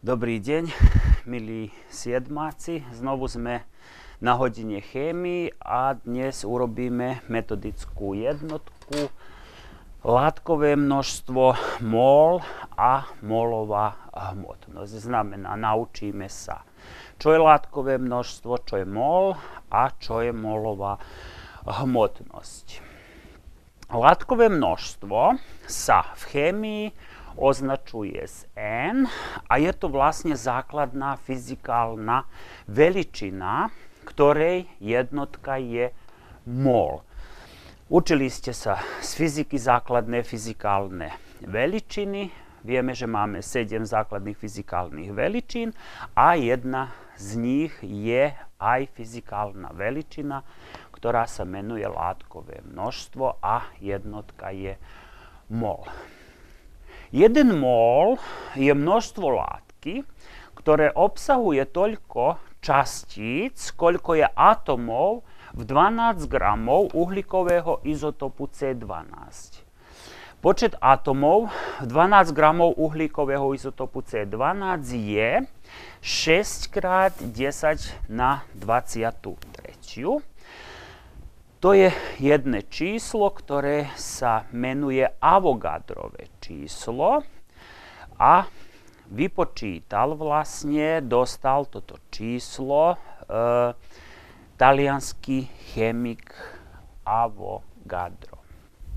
Dobrý deň, milí siedmáci. Znovu sme na hodine chémii a dnes urobíme metodickú jednotku, látkové množstvo, mol a molová hmotnosť. Znamená, naučíme sa, čo je látkové množstvo, čo je mol a čo je molová hmotnosť. Látkové množstvo sa v chémii označuje z N a je to vlastne základná fyzikálna veličina, ktorej jednotka je mol. Učili ste sa z fyziky základné fyzikálne veličiny. Vieme, že máme 7 základných fyzikálnych veličín a jedna z nich je aj fyzikálna veličina, ktorá sa menuje látkové množstvo a jednotka je mol. 1 mol je množstvo látky, ktoré obsahuje toľko častíc, koľko je atomov v 12 gramov uhlíkového izotopu C12. Počet atomov v 12 gramov uhlíkového izotopu C12 je 6 krát 10 na 23. To je jedno číslo, ktoré sa menuje Avogadrové číslo a vypočítal vlastne, dostal toto číslo taliansky chemik Avogadro.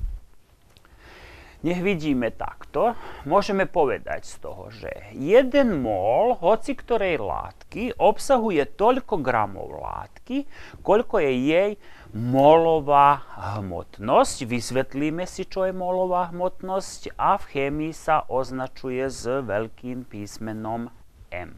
Nech vidíme takto, môžeme povedať z toho, že 1 mol hoci ktorej látky obsahuje toľko gramov látky, koľko je jej molová hmotnosť. Vysvetlíme si, čo je molová hmotnosť a v chémii sa označuje s veľkým písmenom M.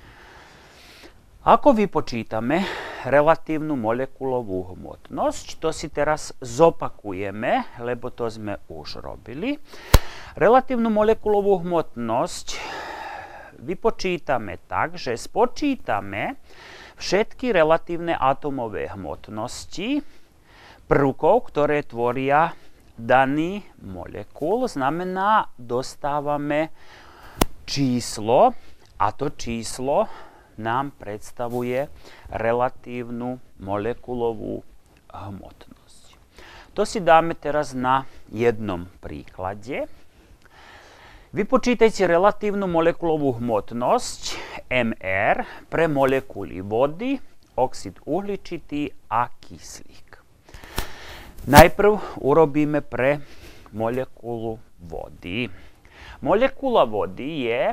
Ako vypočítame relatívnu molekulovú hmotnosť, to si teraz zopakujeme, lebo to sme už robili. Relatívnu molekulovú hmotnosť vypočítame tak, že spočítame všetky relatívne atomové hmotnosti prvkov, ktoré tvoria daný molekul. Znamená, dostávame číslo a to číslo nám predstavuje relatívnu molekulovú hmotnosť. To si dáme teraz na jednom príklade. Vypočítajte relatívnu molekulovú hmotnosť Mr pre molekuly vody, oxid uhličitý a kyslík. Najprv urobíme pre molekulu vody. Molekula vody je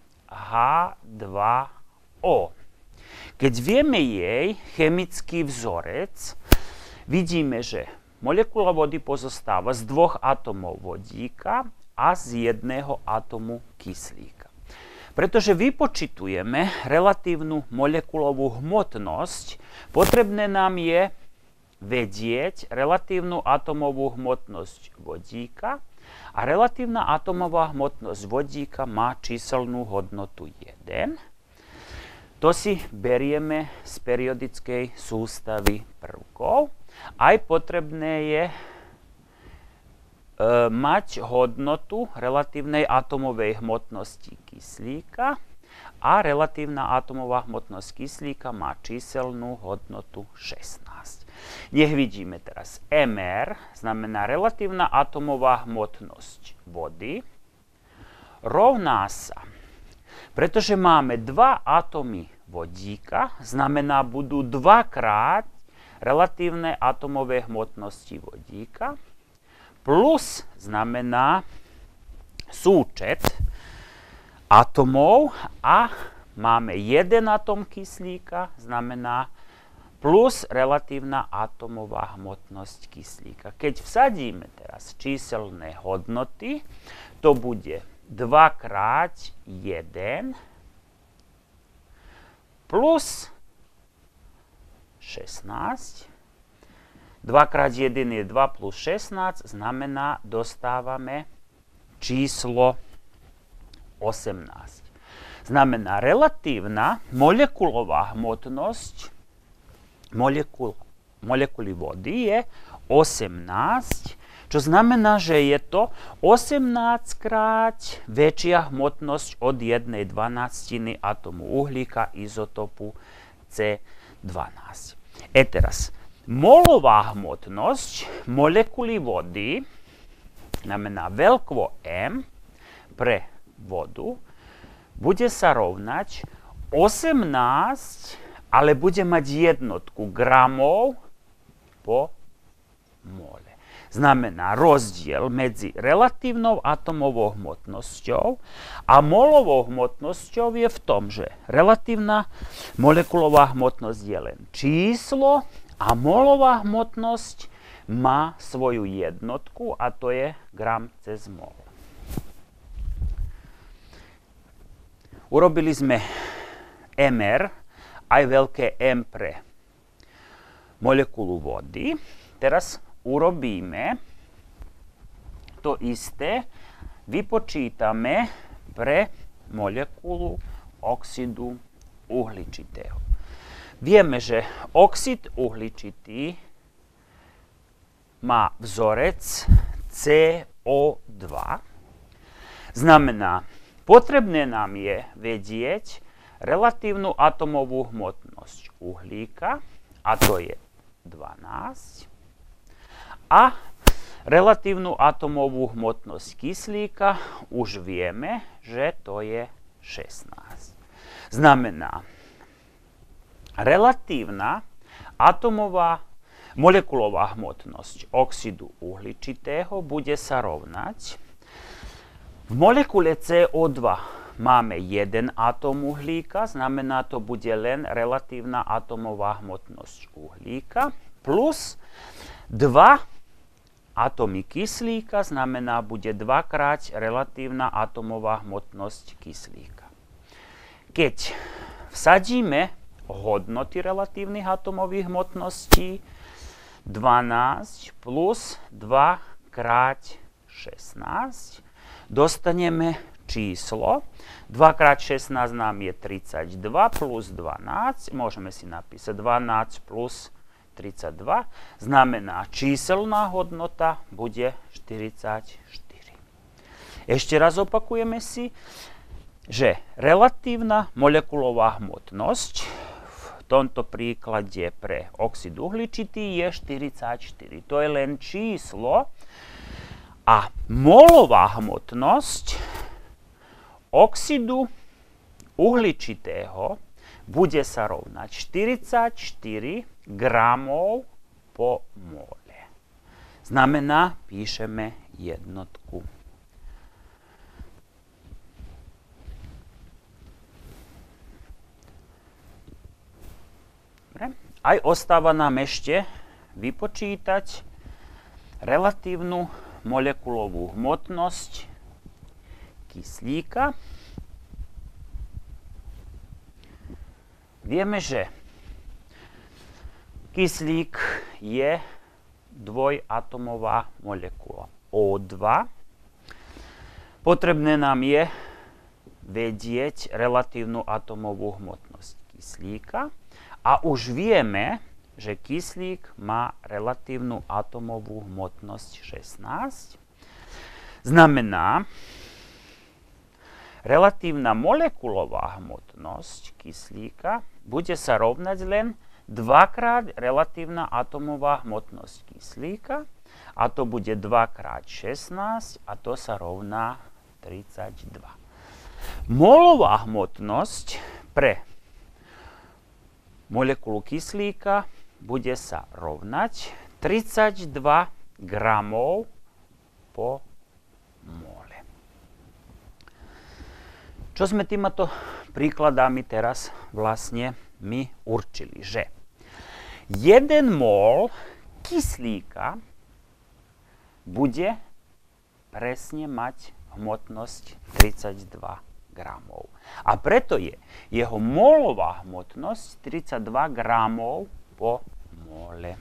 H2O. Keď vieme jej chemický vzorec, vidíme, že molekula vody pozostáva z 2 atomov vodíka a z 1 atomu kyslíka. Pretože vypočítujeme relatívnu molekulovú hmotnosť, potrebné nám je vedieť relatívnu atomovú hmotnosť vodíka a relatívna atomová hmotnosť vodíka má číselnú hodnotu 1. To si berieme z periodickej sústavy prvkov. Aj potrebné je mať hodnotu relatívnej atomovej hmotnosti kyslíka a relatívna atomová hmotnosť kyslíka má číselnú hodnotu 16. Nech vidíme teraz Mr, znamená relatívna atomová hmotnosť vody, rovná sa, pretože máme 2 atómy vodíka, znamená, budú 2-krát relatívne atomové hmotnosti vodíka, plus znamená súčet atomov a máme 1 atom kyslíka, znamená plus relatívna atomová hmotnosť kyslíka. Keď vsadíme teraz číselné hodnoty, to bude 2 krát 1 plus 16. 2 krát 1 je 2 plus 16, znamená, dostávame číslo 18. Znamená, relatívna molekulová hmotnosť molekuly vody je 18, Čo znamená, že je to 18-krát väčšia hmotnosť od 1/12 atomu uhlíka izotopu C12. Teraz, molová hmotnosť molekuly vody, znamená veľkvo M pre vodu, bude sa rovnať 18, ale bude mať jednotku gramov po mole. Znamená rozdiel medzi relatívnou atomovou hmotnosťou a molovou hmotnosťou je v tom, že relatívna molekulová hmotnosť je len číslo a molová hmotnosť má svoju jednotku a to je gram cez mol. Urobili sme MR, aj veľké M pre molekulu vody. Teraz urobíme to isté, vypočítame pre molekulu oxidu uhličitého. Vieme, že oxid uhličitý má vzorec CO2. Znamená, potrebné nám je vedieť relatívnu atomovú hmotnosť uhlíka, a to je 12, a relatívnu atomovú hmotnosť kyslíka už vieme, že to je 16. Znamená, relatívna atomová molekulová hmotnosť oxidu uhličitého bude sa rovnať. V molekule CO2 máme 1 atom uhlíka, znamená, to bude len relatívna atomová hmotnosť uhlíka, plus 2 atomy kyslíka, znamená, bude 2-krát relatívna atomová hmotnosť kyslíka. Keď vsadíme hodnoty relatívnych atomových hmotností, 12 plus 2 krát 16, dostaneme číslo. 2 krát 16 nám je 32 plus 12, môžeme si napísať 12 plus 32, znamená, číselná hodnota bude 44. Ešte raz opakujeme si, že relatívna molekulová hmotnosť v tomto príklade pre oxid uhličitý je 44. To je len číslo a molová hmotnosť oxidu uhličitého bude sa rovnať 44 gramov po mole. Znamená, píšeme jednotku. Dobre. Aj ostáva nám ešte vypočítať relatívnu molekulovú hmotnosť kyslíka. Vieme, že kyslík je dvojatomová molekula O2. Potrebné nám je vedieť relatívnu atomovú hmotnosť kyslíka a už vieme, že kyslík má relatívnu atomovú hmotnosť 16. Znamená, relatívna molekulová hmotnosť kyslíka bude sa rovnať len 2-krát relatívna atomová hmotnosť kyslíka a to bude 2 krát 16 a to sa rovná 32. Molová hmotnosť pre molekulu kyslíka bude sa rovnať 32 gramov po mole. Čo sme týmto príkladami teraz vlastne my určili, že 1 mol kyslíka bude presne mať hmotnosť 32 gramov. A preto je jeho molová hmotnosť 32 gramov po mole.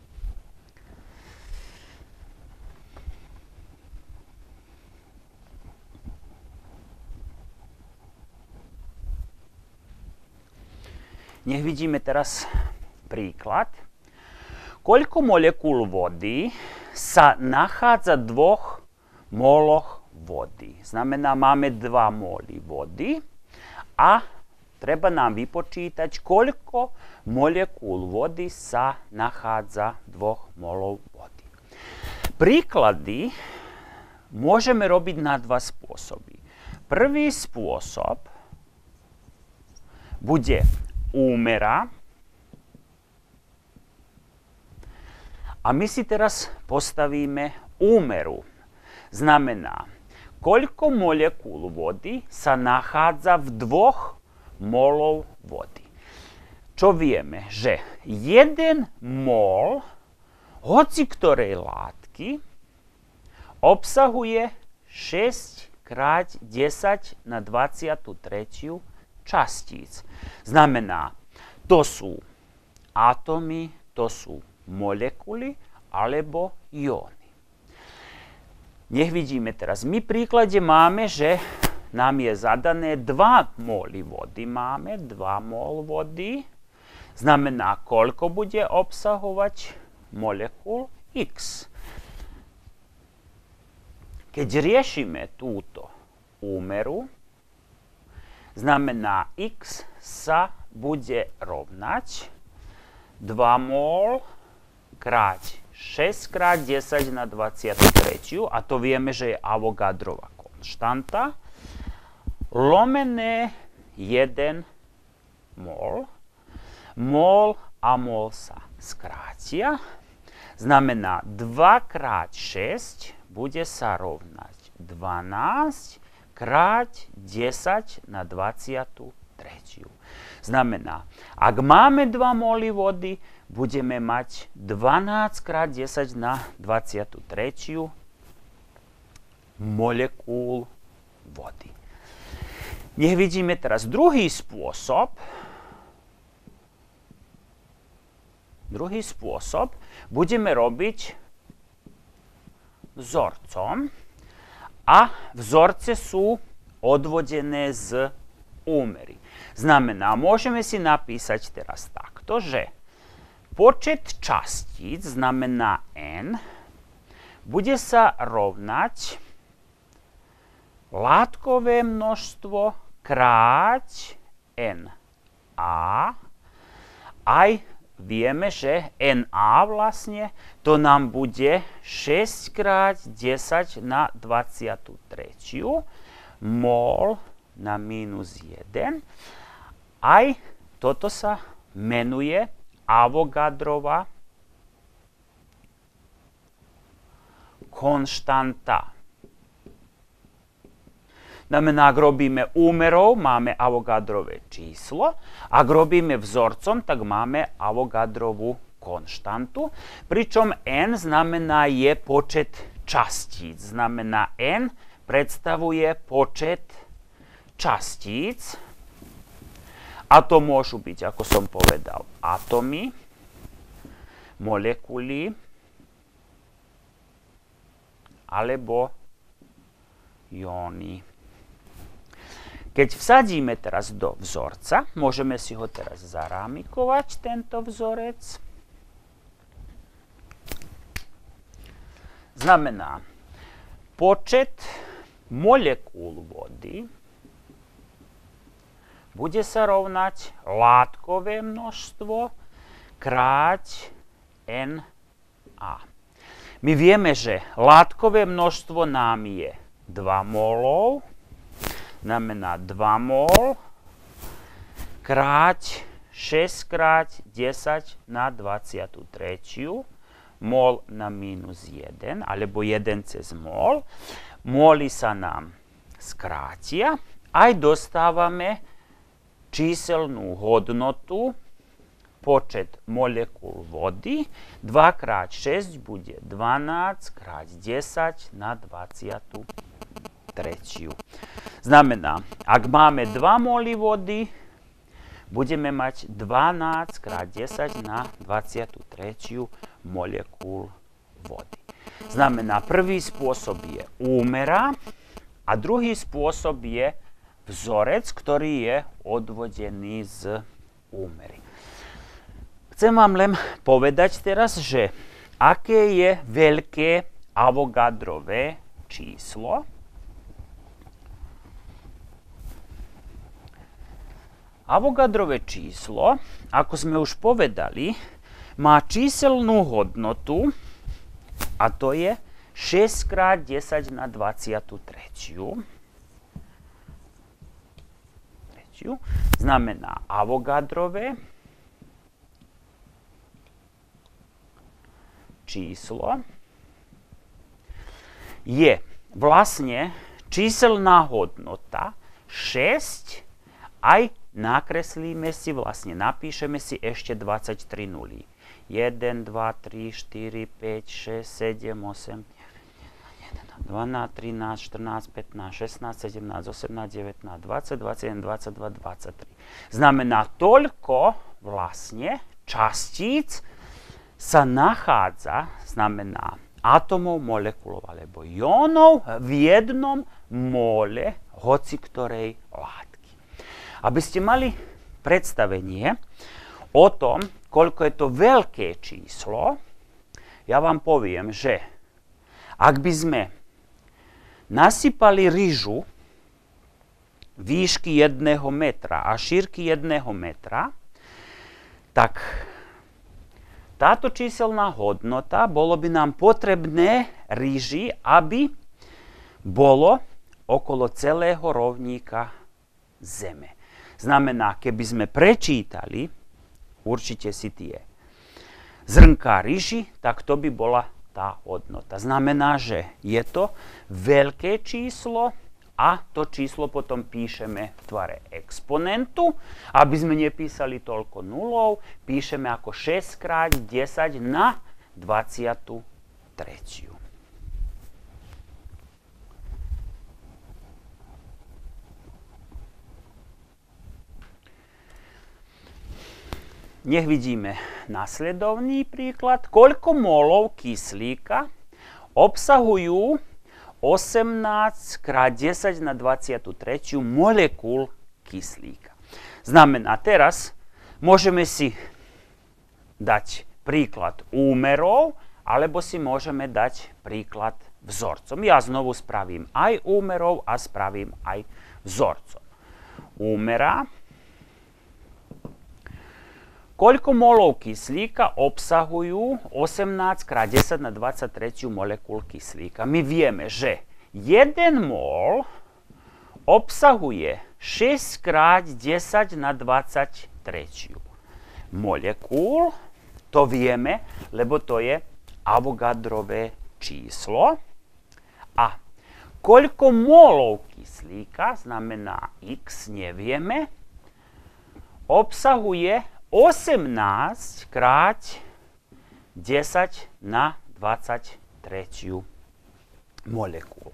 Nech vidíme teraz príklad. Koľko molekúl vody sa nachádza 2 moloch vody. Znamená, máme 2 moli vody a treba nám vypočítať, koľko molekúl vody sa nachádza 2 molov vody. Príklady môžeme robiť na 2 spôsoby. Prvý spôsob bude úmera. A my si teraz postavíme úmeru. Znamená, koľko molekúl vody sa nachádza v 2 molov vody. Čo vieme? Že 1 mol hoci ktorej látky obsahuje 6 krát 10 na 23 častíc. Znamená, to sú atómy, to sú molekuly alebo jóny. Nech vidíme teraz. My v príklade máme, že nám je zadané 2 moly vody. Máme 2 mol vody. Znamená, koľko bude obsahovať molekúl X. Keď riešime túto úmeru, znamená X sa bude rovnať 2 mol krát 6 krát 10 na 23, a to vieme, že je Avogadrova konštanta, lomené 1 mol. Mol a mol sa skrátia. Znamená 2 krát 6 bude sa rovnať 12 krát 10 na 23. Znamená, ak máme 2 moly vody, budeme mať 12 krát 10 na 23 molekúl vody. Nech vidíme teraz druhý spôsob. Druhý spôsob budeme robiť vzorcom a vzorce sú odvodené z úmery. Znamená, môžeme si napísať teraz takto, že počet častíc, znamená n, bude sa rovnať látkové množstvo krát Na. Aj vieme, že Na vlastne to nám bude 6 krát 10 na 23 mol na minus 1. Aj toto sa menuje Avogadrova konštanta. Znamená, ak robíme úmerou, máme Avogadrové číslo. Ak robíme vzorcom, tak máme Avogadrovú konštantu. Pričom n znamená je počet častíc. Znamená, n predstavuje počet častíc. A to môžu byť, ako som povedal, atómy, molekuly alebo jóny. Keď vsadíme teraz do vzorca, môžeme si ho teraz zarámikovať, tento vzorec. Znamená, počet molekúl vody bude sa rovnať látkové množstvo krát Na. My vieme, že látkové množstvo nám je 2 molov, znamená 2 mol krát 6 krát 10 na 23 mol na minus 1, alebo 1 cez mol. Moly sa nám skrátia, aj dostávame číselnú hodnotu, počet molekúl vody. 2 krát 6 bude 12 krát 10 na 23. Znamená, ak máme 2 moly vody, budeme mať 12 krát 10 na 23 molekúl vody. Znamená, prvý spôsob je úmera a druhý spôsob je vzorec, ktorý je odvodený z úmery. Chcem vám len povedať teraz, že aké je veľké Avogadrové číslo. Avogadrové číslo, ako sme už povedali, má číselnú hodnotu a to je 6 krát 10 na 23. Znamená Avogadrové číslo je vlastne číselná hodnota 6, aj nakreslíme si, vlastne napíšeme si ešte 23 nulí. 1, 2, 3, 4, 5, 6, 7, 8, 12, 13, 14, 15, 16, 17, 18, 19, 20, 21, 22, 23. Znamená, toľko vlastne častíc sa nachádza, znamená atomov, molekulov alebo jónov v jednom mole hoci ktorej látky. Aby ste mali predstavenie o tom, koľko je to veľké číslo, ja vám poviem, že ak by sme nasypali ryžu výšky 1 metra a šírky 1 metra, tak táto číselná hodnota, bolo by nám potrebné ryži, aby bolo okolo celého rovníka Zeme. Znamená, keby sme prečítali, určite si tie zrnká ryži, tak to by bola tá hodnota. Znamená, že je to veľké číslo a to číslo potom píšeme v tvare exponentu. Aby sme nepísali toľko nulov, píšeme ako 6 krát 10 na 23. Nech vidíme nasledovný príklad. Koľko molov kyslíka obsahujú 18 krát 10 na 23 molekúl kyslíka. Znamená, teraz môžeme si dať príklad úmerov, alebo si môžeme dať príklad vzorcom. Ja znovu spravím aj úmerov a spravím aj vzorcom. Úmera. Koľko molov kyslíka obsahujú 18 krát 10 na 23 molekúl kyslíka? My vieme, že 1 mol obsahuje 6 krát 10 na 23 molekúl. To vieme, lebo to je Avogadrové číslo. A koľko molov kyslíka, znamená x, nevieme, obsahuje 18 krát 10 na 23 molekúl.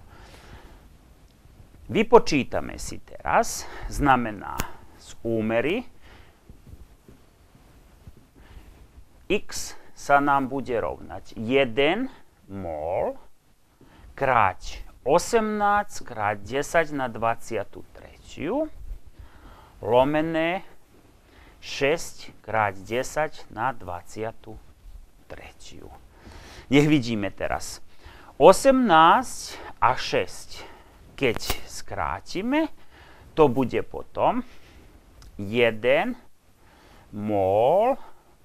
Vypočítame si teraz, znamená z úmery x sa nám bude rovnať 1 mol krát 18 krát 10 na 23 lomené 6 krát 10 na 23. Nech vidíme teraz. 18 a 6, keď skrátime, to bude potom 1 mol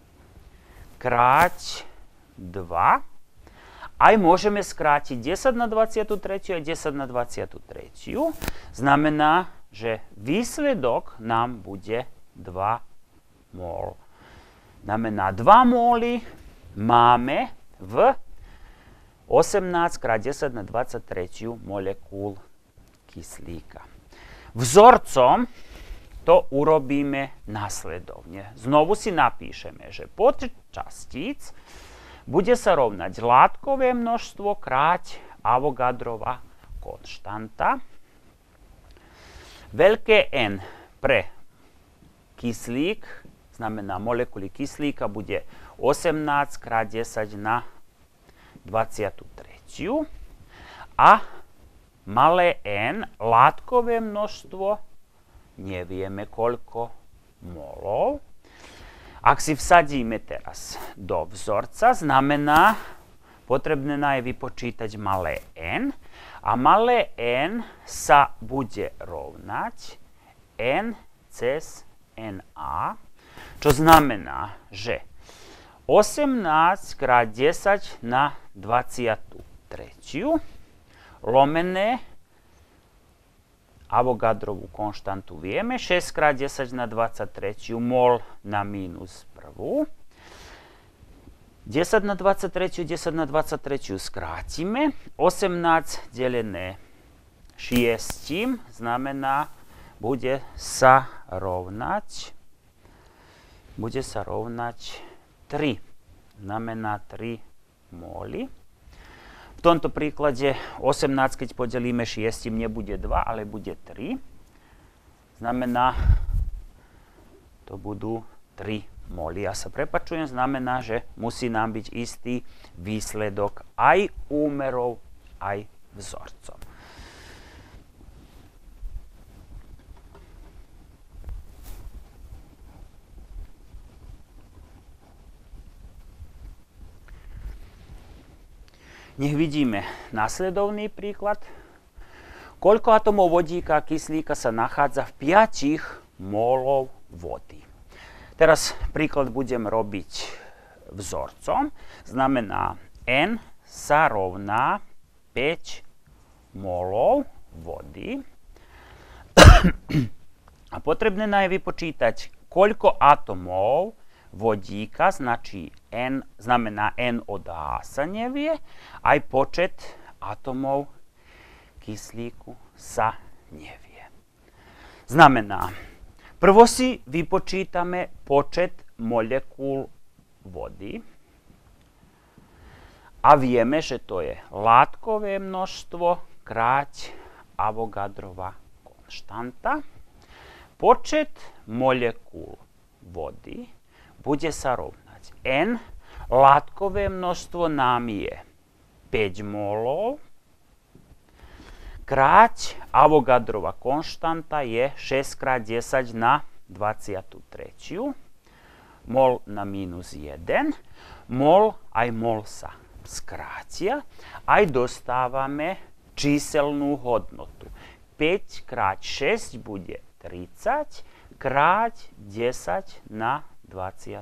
krát 2. Aj môžeme skrátiť 10 na 23 a 10 na 23. Znamená, že výsledok nám bude 2 mol. Znamená, 2 móly máme v 18 krát 10 na 23 molekúl kyslíka. Vzorcom to urobíme nasledovne. Znovu si napíšeme, že počet častíc bude sa rovnať látkové množstvo krát Avogadrova konštanta. Veľké N pre kyslík, znamená molekuly kyslíka, bude 18 krát 10 na 23. A malé n, látkové množstvo, nevieme koľko molov. Ak si vsadíme teraz do vzorca, znamená, potrebné je vypočítať malé n a malé n sa bude rovnať n cez na, čo znamená, že 18 krát 10 na 23 lomené Avogadrovú konštantu vieme, 6 krát 10 na 23 mol na minus prvú. 10 na 23, 10 na 23 skrátime. 18 delené 6 znamená, bude sa rovnať 3. Znamená 3 moly. V tomto príklade 18, keď podelíme 6, nebude 2, ale bude 3. Znamená, to budú 3 moly. Ja sa prepačujem, znamená, že musí nám byť istý výsledok aj úmerov, aj vzorcov. Nech vidíme nasledovný príklad. Koľko atomov vodíka a kyslíka sa nachádza v 5 molov vody. Teraz príklad budem robiť vzorcom. Znamená, n sa rovná 5 molov vody. A potrebné je vypočítať, koľko atomov vodíka, znamená n od H sa nevie, aj počet atomov kyslíku sa nevie. Znamená, prvo si vypočítame počet molekúl vody a vieme, že to je látkové množstvo krát Avogadrova konštanta. Počet molekúl vody bude sa rovnať n, látkové množstvo nám je 5 molov, krát Avogadrova konštanta je 6 krát 10 na 23, mol na minus 1, mol aj mol sa skrátia, aj dostávame číselnú hodnotu. 5 krát 6 bude 30, krát 10 na 23.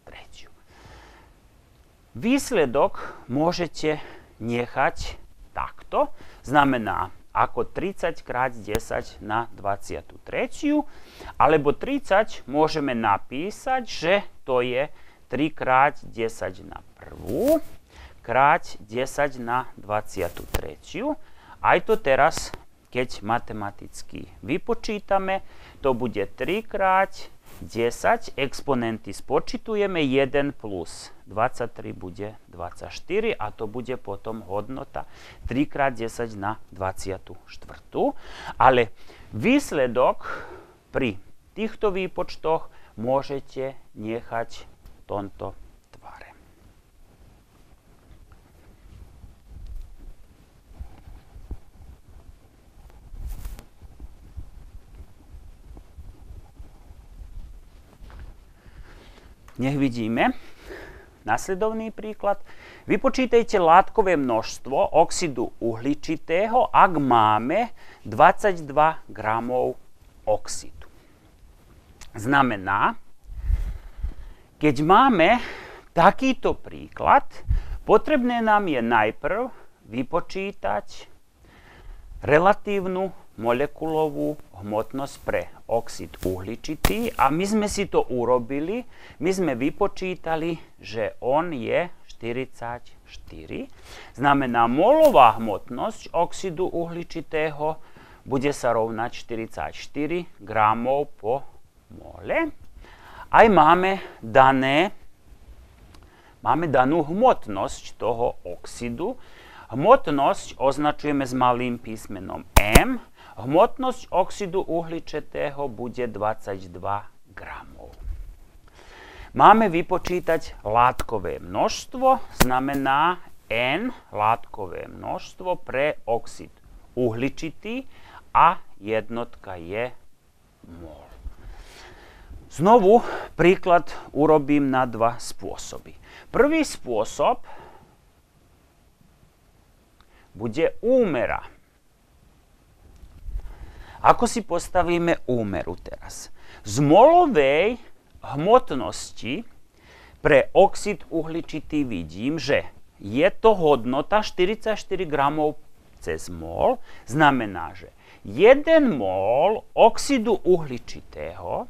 Výsledok môžete nechať takto. Znamená, ako 30 krát 10 na 23. Alebo 30 môžeme napísať, že to je 3 krát 10 na 1. Krát 10 na 23. Aj to teraz, keď matematicky vypočítame, to bude 3 krát 10, exponenty spočítujeme, 1 plus 23 bude 24 a to bude potom hodnota 3 krát 10 na 24. Ale výsledok pri týchto výpočtoch môžete nechať v tomto tvare. Nech vidíme nasledovný príklad. Vypočítajte látkové množstvo oxidu uhličitého, ak máme 22 gramov oxidu. Znamená, keď máme takýto príklad, potrebné nám je najprv vypočítať relatívnu molekulovú hmotnosť pre oxid uhličitý a my sme si to urobili, my sme vypočítali, že on je 44. Znamená, molová hmotnosť oxidu uhličitého bude sa rovnať 44 gramov po mole. Aj máme danú hmotnosť toho oxidu. Hmotnosť označujeme s malým písmenom M. Hmotnosť oxidu uhličitého bude 22 gramov. Máme vypočítať látkové množstvo, znamená N, látkové množstvo pre oxid uhličitý a jednotka je mol. Znovu Príklad urobím na dva spôsoby. Prvý spôsob bude úmera. Ako si postavíme úmeru teraz? Z molovej hmotnosti pre oxid uhličitý vidím, že je to hodnota 44 gramov cez mol. Znamená, že 1 mol oxidu uhličitého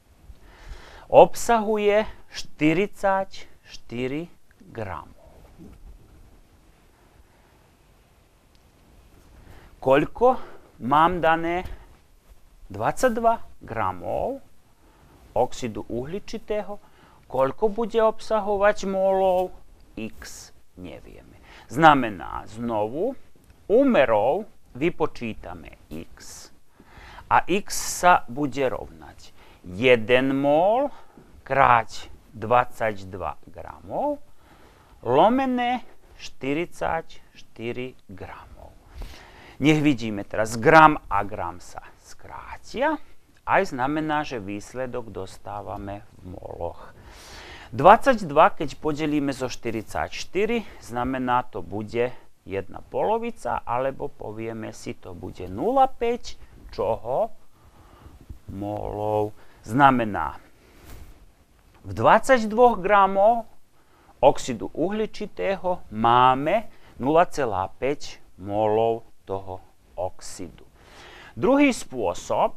obsahuje 44 gramov. Koľko mám dané? 22 gramov oxidu uhličitého. Koľko bude obsahovať molov? X nevieme. Znamená znovu, úmerov vypočítame x. A x sa bude rovnať 1 mol krát 22 gramov lomené 44 gramov. Nech vidíme teraz, gram a gram sa skrátia. Aj znamená, že výsledok dostávame v moloch. 22, keď podelíme zo 44, znamená, to bude 1 polovica, alebo povieme si, to bude 0,5 čoho? Molov. Znamená, v 22 gramov oxidu uhličitého máme 0,5 molov toho oxidu. Druhý spôsob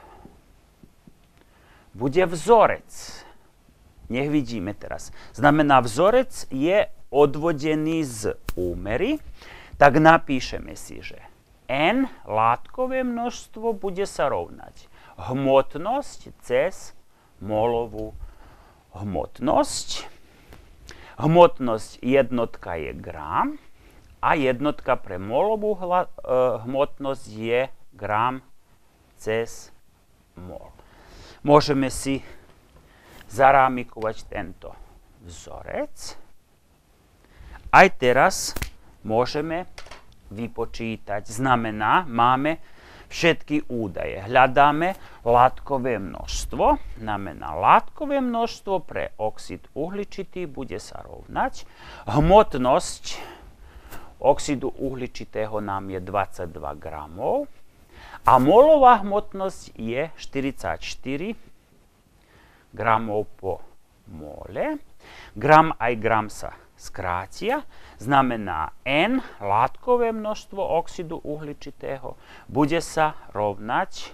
bude vzorec. Nech vidíme teraz. Znamená, vzorec je odvodený z úmery, tak napíšeme si, že N látkové množstvo bude sa rovnať hmotnosť cez molovú hmotnosť. Hmotnosť jednotka je gram a jednotka pre molovú hmotnosť je gram cez mol. Môžeme si zarámikovať tento vzorec. Aj teraz môžeme vypočítať. Znamená, máme všetky údaje. Hľadáme látkové množstvo. Znamená, látkové množstvo pre oxid uhličitý bude sa rovnať. Hmotnosť oxidu uhličitého nám je 22 gramov. A molová hmotnosť je 44 gramov po mole. Gram aj gram sa skrátia. Znamená, N, látkové množstvo oxidu uhličitého, bude sa rovnať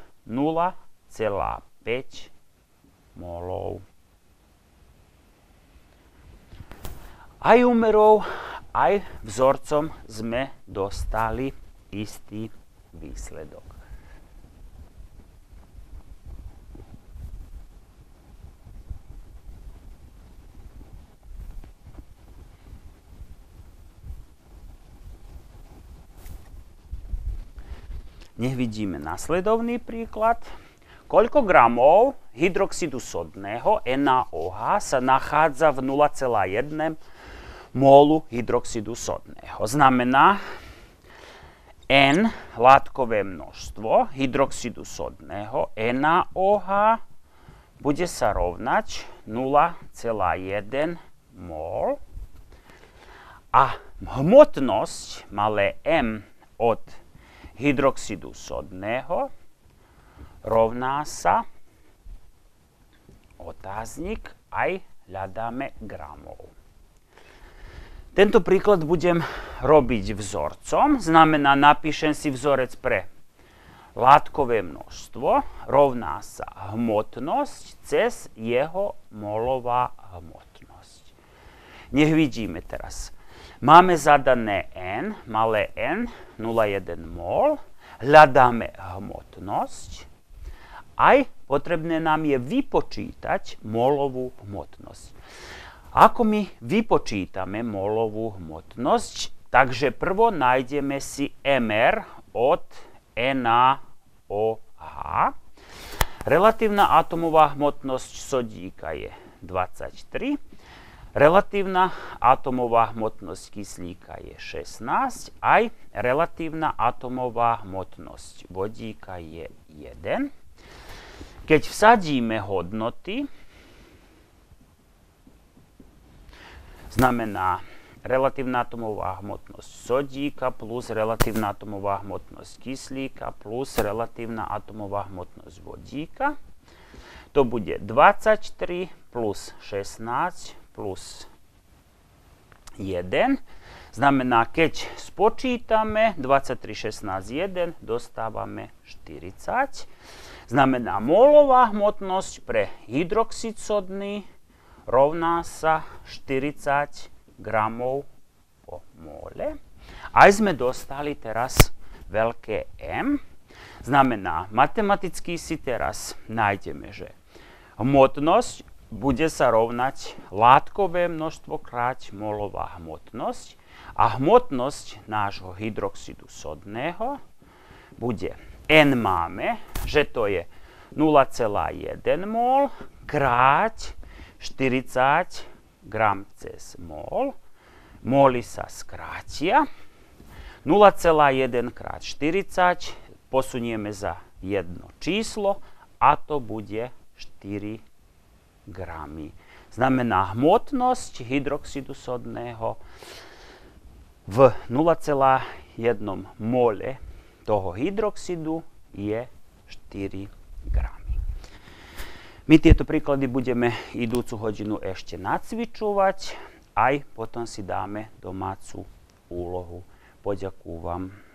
0,5 molov. Aj úmerov, aj vzorcom sme dostali istý výsledok. Nech vidíme nasledovný príklad. Koľko gramov hydroxidu sodného NaOH sa nachádza v 0,1 mólu hydroxidu sodného? Znamená, N, látkové množstvo hydroxidu sodného NaOH, bude sa rovnať 0,1 mol. A hmotnosť malé m od hydroxidu sodného rovná sa, otáznik, aj hľadáme gramov. Tento príklad budem robiť vzorcom. Znamená, napíšem si vzorec pre látkové množstvo rovná sa hmotnosť cez jeho molová hmotnosť. Nech vidíme teraz. Máme zadané N, malé n, 0,1 mol. Hľadáme hmotnosť. Aj potrebné nám je vypočítať molovú hmotnosť. Ako my vypočítame molovú hmotnosť? Takže prvo nájdeme si MR od NaOH. Relatívna atomová hmotnosť sodíka je 23. Relatívna atomová hmotnosť kyslíka je 16. Aj relatívna atomová hmotnosť vodíka je 1. Keď vsadíme hodnoty, znamená relatívna atomová hmotnosť sodíka plus relatívna atomová hmotnosť kyslíka plus relatívna atomová hmotnosť vodíka. To bude 23 plus 16 plus 1. Znamená, keď spočítame 23, 16, 1, dostávame 40. Znamená, molová hmotnosť pre hydroxid sodný rovná sa 40 gramov po mole. Aj sme dostali teraz veľké M. Znamená, matematicky si teraz nájdeme, že hmotnosť bude sa rovnať látkové množstvo krát molová hmotnosť a hmotnosť nášho hydroxidu sodného bude N máme, že to je 0,1 mol krát 40 gram cez mol. Moly sa skrátia. 0,1 krát 40 posunieme za jedno číslo a to bude 4 gramy. Znamená, hmotnosť hydroxidu sodného v 0,1 mole toho hydroxidu je 4 gramy. My tieto príklady budeme idúcu hodinu ešte nacvičovať, aj potom si dáme domácu úlohu. Poďakúvam.